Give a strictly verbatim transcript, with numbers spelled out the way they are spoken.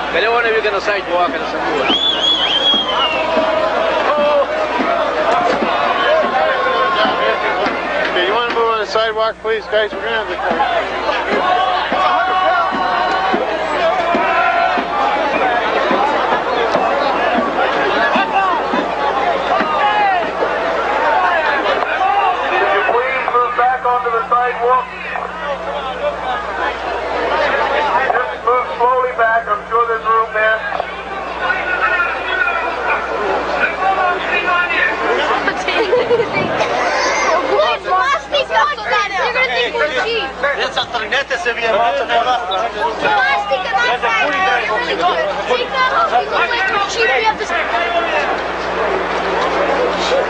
But they want to be on the sidewalk and some more. Okay, you want to move on the sidewalk, please, guys? We're going to have the car. Onto the sidewalk. Just move slowly back. I'm sure there's room there. Plastic dogs that you're gonna think we're cheap. Plastic and that side are really good. Take that off, people think we're cheap. We have this.